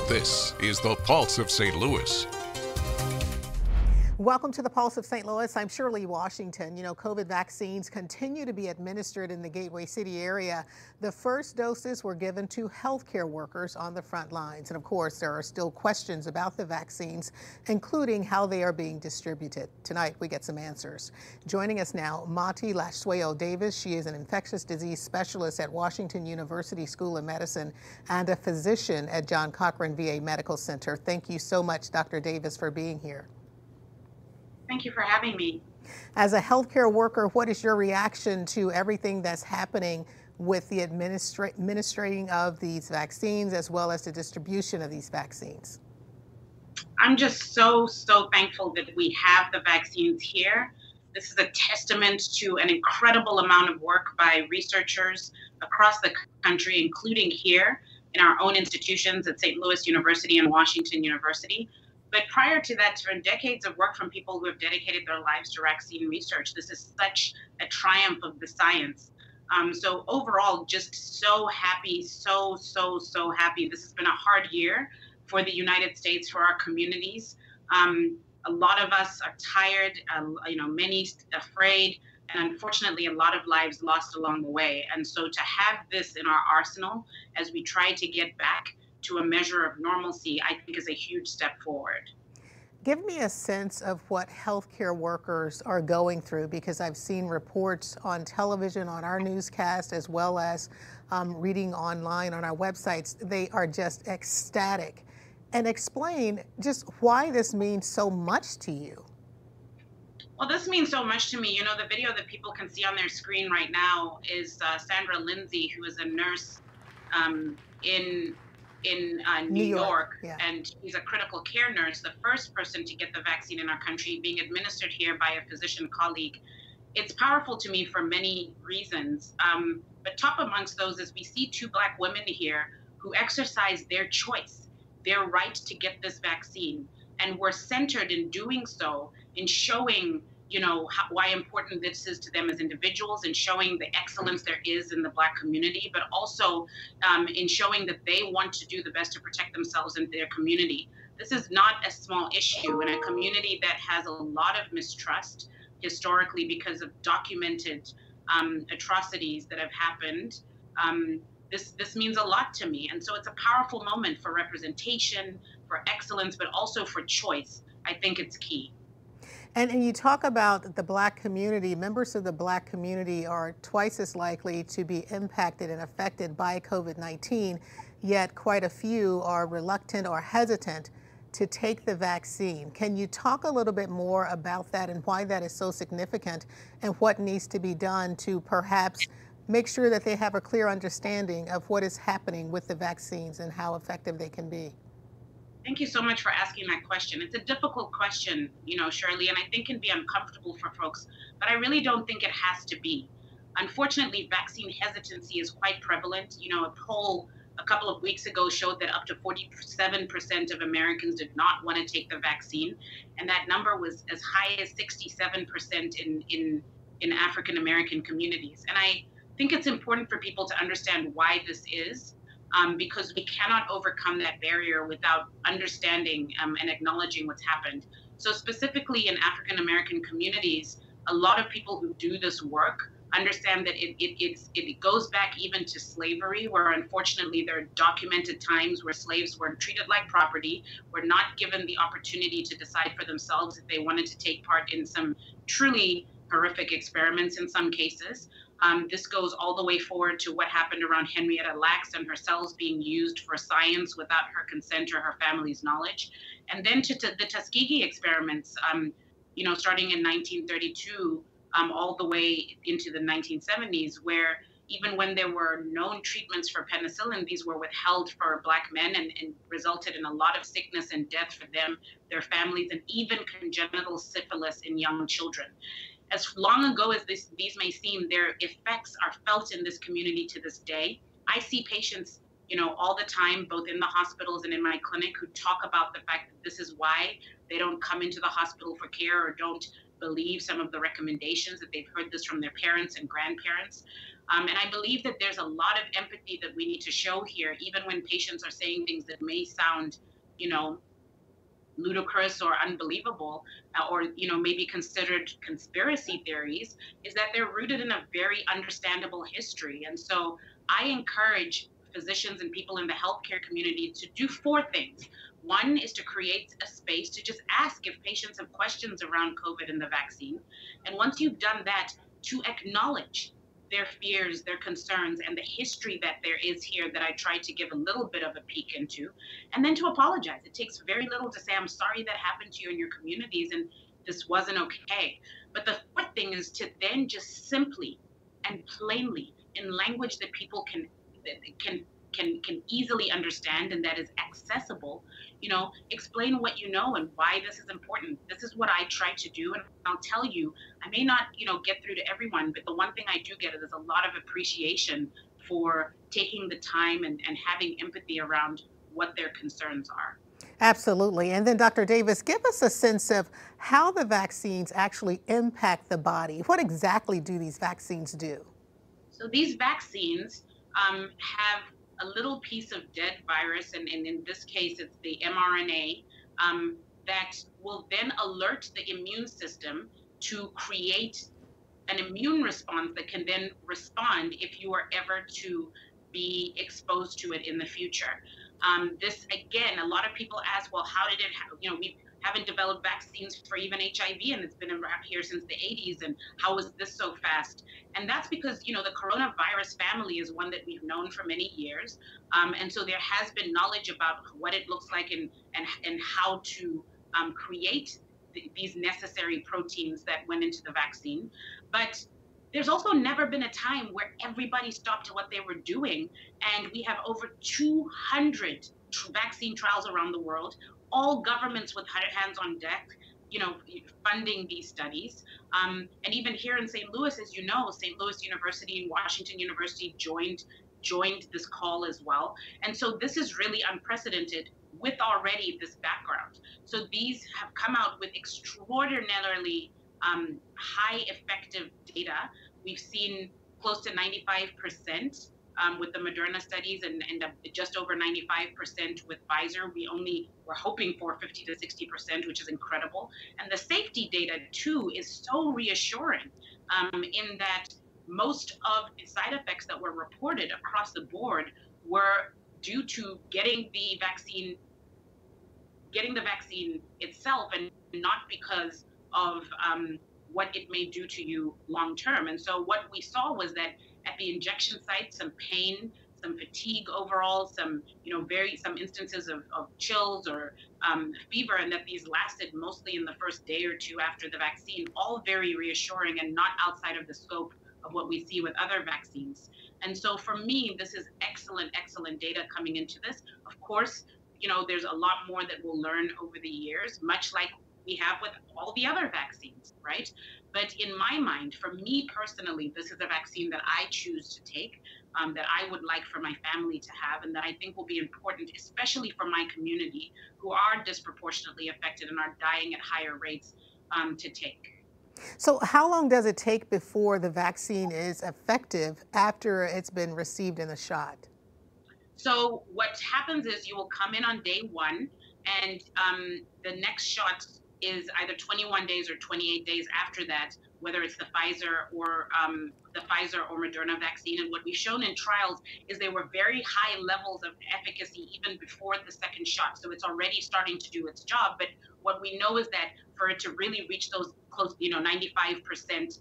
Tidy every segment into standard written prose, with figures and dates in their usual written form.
This is the Pulse of St. Louis. Welcome to the Pulse of St. Louis. I'm Shirley Washington. COVID vaccines continue to be administered in the Gateway City area. The first doses were given to healthcare workers on the front lines. And of course, there are still questions about the vaccines, including how they are being distributed. Tonight, we get some answers. Joining us now, Mati Lasuelo Davis. She is an infectious disease specialist at Washington University School of Medicine and a physician at John Cochrane VA Medical Center. Thank you so much, Dr. Davis, for being here. Thank you for having me. As a healthcare worker, what is your reaction to everything that's happening with the administrating of these vaccines as well as the distribution of these vaccines? I'm just so thankful that we have the vaccines here. This is a testament to an incredible amount of work by researchers across the country, including here in our own institutions at St. Louis University and Washington University. But prior to that, for decades of work from people who have dedicated their lives to vaccine research. This is such a triumph of the science. So overall, just so happy, so happy. This has been a hard year for the United States, for our communities. A lot of us are tired, many afraid, and unfortunately, a lot of lives lost along the way. And so to have this in our arsenal as we try to get back to a measure of normalcy, I think is a huge step forward. Give me a sense of what healthcare workers are going through, because I've seen reports on television, on our newscast, as well as reading online on our websites. They are just ecstatic. And explain just why this means so much to you. Well, this means so much to me. The video that people can see on their screen right now is Sandra Lindsay, who is a nurse in New York, yeah. And she's a critical care nurse, the first person to get the vaccine in our country, being administered here by a physician colleague. It's powerful to me for many reasons, but top amongst those is we see two Black women here who exercise their choice, their right to get this vaccine, and we're centered in doing so, in showing why important this is to them as individuals, and showing the excellence there is in the Black community, but also in showing that they want to do the best to protect themselves and their community. This is not a small issue in a community that has a lot of mistrust historically because of documented atrocities that have happened. This means a lot to me. And so it's a powerful moment for representation, for excellence, but also for choice. I think it's key. And you talk about the Black community. Members of the Black community are twice as likely to be impacted and affected by COVID-19, yet quite a few are reluctant or hesitant to take the vaccine. Can you talk a little bit more about that and why that is so significant, and what needs to be done to perhaps make sure that they have a clear understanding of what is happening with the vaccines and how effective they can be? Thank you so much for asking that question. It's a difficult question, Shirley, and I think can be uncomfortable for folks, but I really don't think it has to be. Unfortunately, vaccine hesitancy is quite prevalent. A poll a couple of weeks ago showed that up to 47% of Americans did not want to take the vaccine, and that number was as high as 67% in African American communities. And I think it's important for people to understand why this is. Because we cannot overcome that barrier without understanding and acknowledging what's happened. So specifically in African American communities, a lot of people who do this work understand that it goes back even to slavery, where unfortunately there are documented times where slaves were treated like property, were not given the opportunity to decide for themselves if they wanted to take part in some truly horrific experiments in some cases. This goes all the way forward to what happened around Henrietta Lacks and her cells being used for science without her consent or her family's knowledge. And then to the Tuskegee experiments, starting in 1932, all the way into the 1970s, where even when there were known treatments for penicillin, these were withheld for Black men and resulted in a lot of sickness and death for them, their families, and even congenital syphilis in young children. As long ago as these may seem, their effects are felt in this community to this day. I see patients, all the time, both in the hospitals and in my clinic, who talk about the fact that this is why they don't come into the hospital for care or don't believe some of the recommendations, that they've heard this from their parents and grandparents. And I believe that there's a lot of empathy that we need to show here, even when patients are saying things that may sound, you know, ludicrous or unbelievable, or maybe considered conspiracy theories, is that they're rooted in a very understandable history. And so I encourage physicians and people in the healthcare community to do four things. One is to create a space to just ask if patients have questions around COVID and the vaccine. And once you've done that, to acknowledge their fears, their concerns, and the history that there is here that I tried to give a little bit of a peek into, and then to apologize. It takes very little to say, I'm sorry that happened to you in your communities and this wasn't okay. But the fourth thing is to then just simply and plainly, in language that people can easily understand and that is accessible, explain what you know and why this is important. This is what I try to do, and I'll tell you, I may not, get through to everyone, but the one thing I do get is a lot of appreciation for taking the time and having empathy around what their concerns are. Absolutely. And then Dr. Davis, give us a sense of how the vaccines actually impact the body. What exactly do these vaccines do? So these vaccines have a little piece of dead virus, and in this case, it's the mRNA, that will then alert the immune system to create an immune response that can then respond if you are ever to be exposed to it in the future. This, again, a lot of people ask, well, how did it happen? We haven't developed vaccines for even HIV, and it's been around here since the 80s, and how was this so fast? And that's because, the coronavirus family is one that we've known for many years. And so there has been knowledge about what it looks like and how to create these necessary proteins that went into the vaccine. But there's also never been a time where everybody stopped what they were doing. And we have over 200 vaccine trials around the world, all governments with hands on deck, funding these studies. And even here in St. Louis, as you know, St. Louis University and Washington University joined this call as well. And so this is really unprecedented with already this background. So these have come out with extraordinarily high effective data. We've seen close to 95% with the Moderna studies and just over 95% with Pfizer. We're hoping for 50 to 60%, which is incredible. And the safety data too is so reassuring in that most of the side effects that were reported across the board were due to getting the vaccine itself, and not because of what it may do to you long term. And so what we saw was that at the injection site, some pain, some fatigue overall, some instances of chills or fever, and that these lasted mostly in the first day or two after the vaccine, all very reassuring and not outside of the scope of what we see with other vaccines. And so for me, this is excellent data coming into this. Of course, there's a lot more that we'll learn over the years, much like we have with all the other vaccines, right? But in my mind, for me personally, this is a vaccine that I choose to take, that I would like for my family to have, and that I think will be important, especially for my community who are disproportionately affected and are dying at higher rates, to take. So how long does it take before the vaccine is effective after it's been received in the shot? So what happens is you will come in on day one, and the next shot is either 21 days or 28 days after that, whether it's the Pfizer or Moderna vaccine. And what we've shown in trials is there were very high levels of efficacy even before the second shot. So it's already starting to do its job. But what we know is that for it to really reach those close, 95%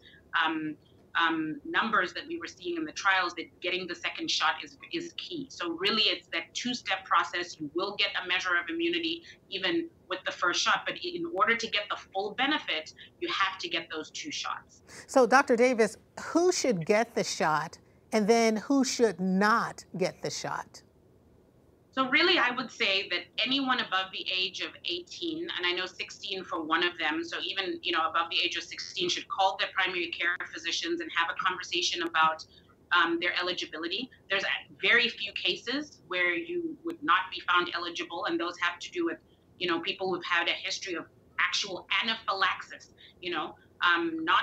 numbers that we were seeing in the trials, that getting the second shot is key. So really it's that two-step process. You will get a measure of immunity even with the first shot, but in order to get the full benefit, you have to get those two shots. So Dr. Davis, who should get the shot and then who should not get the shot? So really, I would say that anyone above the age of 18, and I know 16 for one of them, so even above the age of 16 should call their primary care physicians and have a conversation about their eligibility. There's very few cases where you would not be found eligible, and those have to do with people who've had a history of actual anaphylaxis, not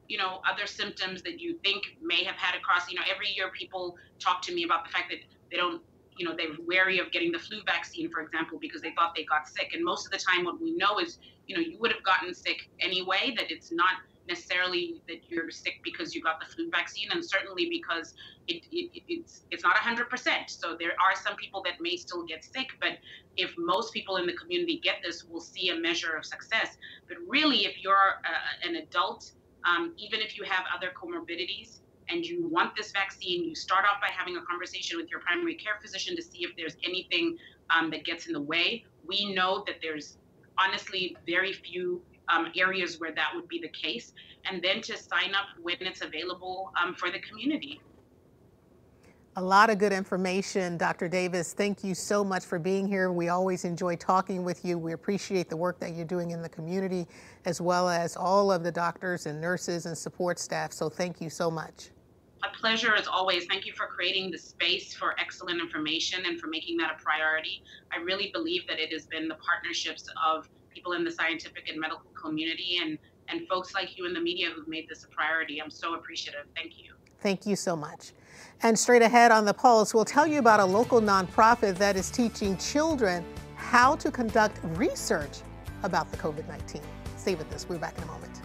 other symptoms that you think may have had across, every year people talk to me about the fact that they don't, they're wary of getting the flu vaccine, for example, because they thought they got sick. And most of the time what we know is, you would have gotten sick anyway, that it's not necessarily that you're sick because you got the flu vaccine, and certainly because it's not 100%. So there are some people that may still get sick, but if most people in the community get this, we'll see a measure of success. But really, if you're an adult, even if you have other comorbidities and you want this vaccine, you start off by having a conversation with your primary care physician to see if there's anything that gets in the way. We know that there's honestly very few areas where that would be the case, and then to sign up when it's available for the community. A lot of good information, Dr. Davis. Thank you so much for being here. We always enjoy talking with you. We appreciate the work that you're doing in the community, as well as all of the doctors and nurses and support staff. So thank you so much. A pleasure as always. Thank you for creating the space for excellent information and for making that a priority. I really believe that it has been the partnerships of people in the scientific and medical community and folks like you in the media who've made this a priority. I'm so appreciative. Thank you. Thank you so much. And straight ahead on The Pulse, we'll tell you about a local nonprofit that is teaching children how to conduct research about the COVID-19. Stay with us. We're back in a moment.